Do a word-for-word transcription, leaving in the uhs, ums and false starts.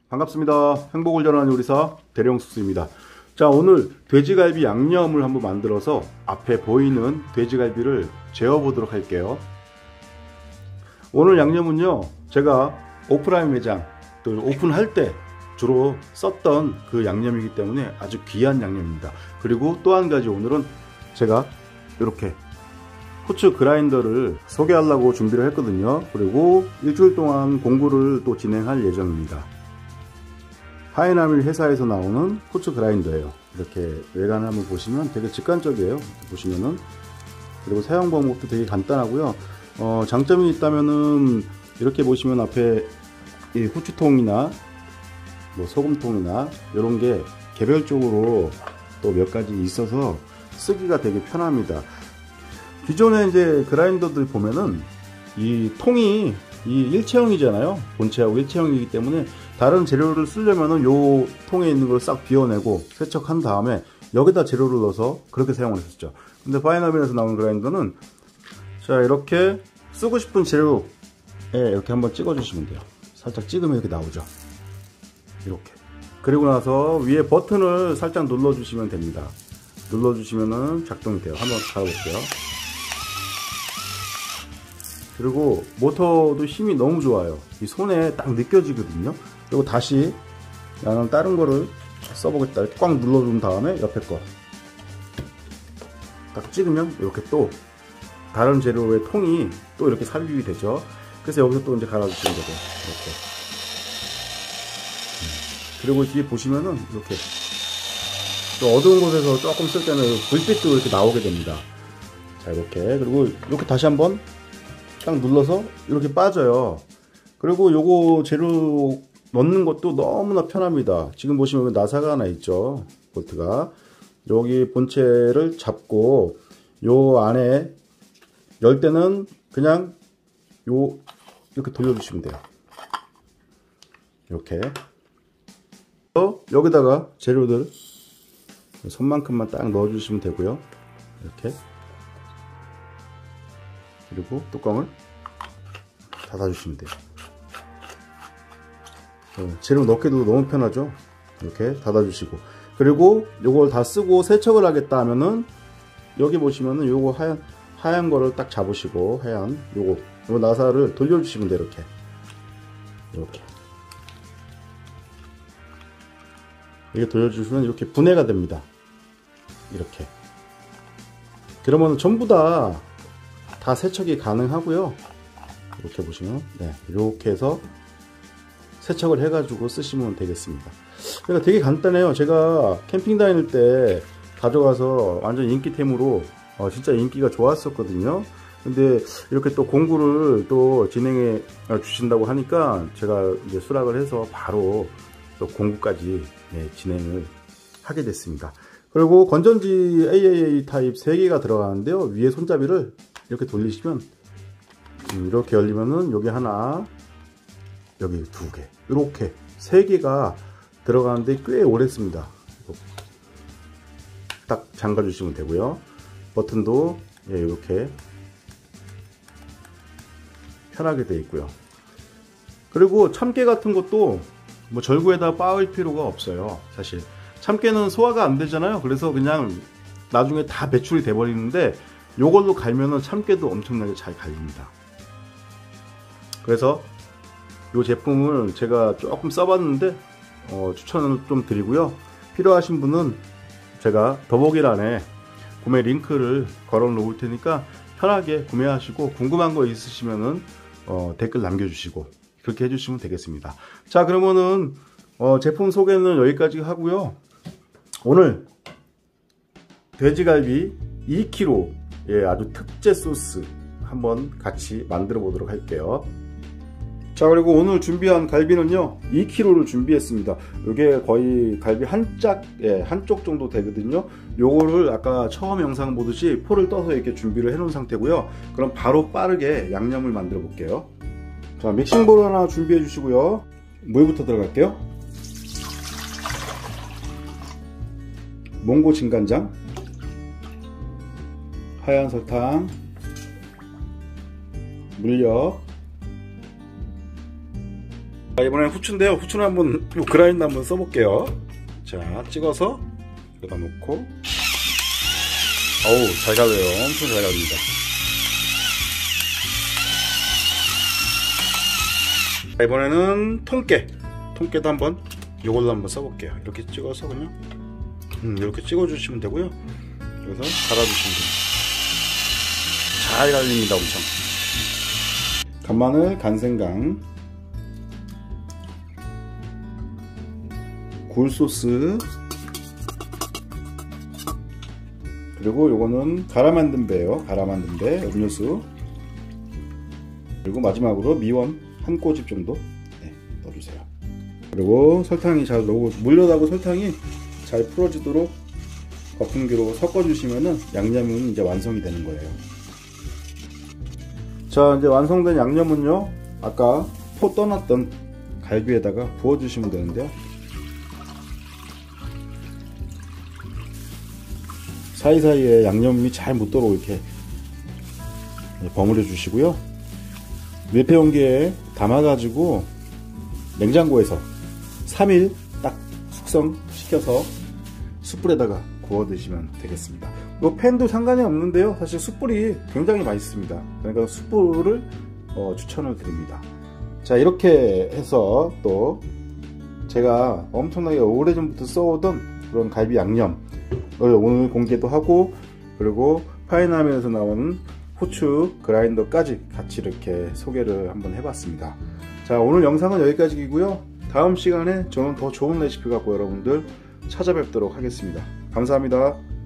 반갑습니다. 행복을 전하는 요리사 대령숙수입니다. 자, 오늘 돼지갈비 양념을 한번 만들어서 앞에 보이는 돼지갈비를 재워 보도록 할게요. 오늘 양념은요, 제가 오프라인 매장 또 오픈할 때 주로 썼던 그 양념이기 때문에 아주 귀한 양념입니다. 그리고 또 한 가지, 오늘은 제가 이렇게 후추 그라인더를 소개하려고 준비를 했거든요. 그리고 일주일 동안 공구를 또 진행할 예정입니다. 하이나밀 회사에서 나오는 후추 그라인더예요. 이렇게 외관을 한번 보시면 되게 직관적이에요. 보시면은. 그리고 사용 방법도 되게 간단하고요. 어, 장점이 있다면은 이렇게 보시면 앞에 이 후추통이나 뭐 소금통이나 이런 게 개별적으로 또 몇 가지 있어서 쓰기가 되게 편합니다. 기존에 이제 그라인더들 보면은 이 통이 이 일체형이잖아요. 본체하고 일체형이기 때문에 다른 재료를 쓰려면은 요 통에 있는 걸 싹 비워내고 세척한 다음에 여기다 재료를 넣어서 그렇게 사용을 했었죠. 근데 파이나밀에서 나온 그라인더는 자, 이렇게 쓰고 싶은 재료에 이렇게 한번 찍어 주시면 돼요. 살짝 찍으면 이렇게 나오죠. 이렇게. 그리고 나서 위에 버튼을 살짝 눌러 주시면 됩니다. 눌러 주시면은 작동이 돼요. 한번 갈아볼게요. 그리고 모터도 힘이 너무 좋아요. 이 손에 딱 느껴지거든요. 그리고 다시 나는 다른 거를 써보겠다 이렇게 꽉 눌러준 다음에 옆에 거 딱 찍으면 이렇게 또 다른 재료의 통이 또 이렇게 삽입이 되죠. 그래서 여기서 또 이제 갈아주시면 되고 이렇게. 그리고 뒤에 보시면은 이렇게 또 어두운 곳에서 조금 쓸 때는 불빛도 이렇게 나오게 됩니다. 자, 이렇게. 그리고 이렇게 다시 한번 딱 눌러서 이렇게 빠져요. 그리고 요거 재료 넣는 것도 너무나 편합니다. 지금 보시면 나사가 하나 있죠. 볼트가. 여기 본체를 잡고 요 안에 열 때는 그냥 요 이렇게 돌려주시면 돼요. 이렇게. 여기다가 재료들 손만큼만 딱 넣어주시면 되고요. 이렇게. 그리고 뚜껑을 닫아주시면 돼요. 재료 넣기도 너무 편하죠. 이렇게 닫아주시고, 그리고 요걸 다 쓰고 세척을 하겠다 하면은 여기 보시면은 요거 하얀 하얀 거를 딱 잡으시고, 하얀 요거 요 나사를 돌려주시면 돼요. 이렇게 이렇게 이렇게 돌려주시면 이렇게 분해가 됩니다. 이렇게. 그러면 전부 다 다 세척이 가능하고요. 이렇게 보시면, 네, 이렇게 해서 세척을 해가지고 쓰시면 되겠습니다. 그러니까 되게 간단해요. 제가 캠핑 다닐 때 가져가서 완전 인기템으로 어, 진짜 인기가 좋았었거든요. 근데 이렇게 또 공구를 또 진행해 주신다고 하니까 제가 이제 수락을 해서 바로 또 공구까지, 네, 진행을 하게 됐습니다. 그리고 건전지 에이에이에이 타입 세 개가 들어가는데요. 위에 손잡이를 이렇게 돌리시면 이렇게 열리면은 여기 하나, 여기 두 개, 이렇게 세 개가 들어가는데 꽤 오래 씁니다. 딱 잠가 주시면 되고요. 버튼도, 예, 이렇게 편하게 되어 있고요. 그리고 참깨 같은 것도 뭐 절구에다 빻을 필요가 없어요. 사실 참깨는 소화가 안 되잖아요. 그래서 그냥 나중에 다 배출이 돼 버리는데 요걸로 갈면은 참깨도 엄청나게 잘 갈립니다. 그래서 이 제품을 제가 조금 써봤는데 어, 추천을 좀 드리고요. 필요하신 분은 제가 더보기란에 구매 링크를 걸어 놓을 테니까 편하게 구매하시고, 궁금한 거 있으시면은 어, 댓글 남겨주시고 그렇게 해주시면 되겠습니다. 자, 그러면은 어, 제품 소개는 여기까지 하고요. 오늘 돼지갈비 이 킬로그램, 예, 아주 특제 소스 한번 같이 만들어 보도록 할게요. 자, 그리고 오늘 준비한 갈비는요 이 킬로그램을 준비했습니다. 이게 거의 갈비 한 짝, 예, 한쪽 정도 되거든요. 요거를 아까 처음 영상 보듯이 포를 떠서 이렇게 준비를 해 놓은 상태고요. 그럼 바로 빠르게 양념을 만들어 볼게요. 자, 믹싱볼 하나 준비해 주시고요. 무에부터 들어갈게요. 몽고 진간장, 하얀 설탕, 물엿, 자, 이번엔 후추인데요. 후추는 한번 요 그라인드 한번 써볼게요. 자, 찍어서 여기다 놓고, 어우, 잘 갈려요. 엄청 잘 갈립니다. 자, 이번에는 통깨. 통깨도 한번 요걸로 한번 써볼게요. 이렇게 찍어서 그냥 음, 이렇게 찍어주시면 되고요. 여기서 갈아주시면 됩니다. 잘 갈립니다. 엄청. 간마늘, 간생강, 굴소스, 그리고 요거는 갈아 만든 배예요. 갈아 만든 배, 음료수, 그리고 마지막으로 미원 한 꼬집 정도 네, 넣어주세요. 그리고 설탕이 잘 녹고 물엿하고 설탕이 잘 풀어지도록 거품기로 섞어주시면은 양념은 이제 완성이 되는 거예요. 자, 이제 완성된 양념은요, 아까 포 떠났던 갈비에다가 부어주시면 되는데요. 사이사이에 양념이 잘 묻도록 이렇게 버무려 주시고요. 밀폐 용기에 담아가지고 냉장고에서 삼 일 딱 숙성시켜서 숯불에다가 구워 드시면 되겠습니다. 이 팬도 상관이 없는데요, 사실 숯불이 굉장히 맛있습니다. 그러니까 숯불을 어, 추천을 드립니다. 자, 이렇게 해서 또 제가 엄청나게 오래전부터 써오던 그런 갈비 양념 오늘 공개도 하고, 그리고 파이나면에서 나오는 후추 그라인더까지 같이 이렇게 소개를 한번 해봤습니다. 자, 오늘 영상은 여기까지이고요. 다음 시간에 저는 더 좋은 레시피 갖고 여러분들 찾아뵙도록 하겠습니다. 감사합니다.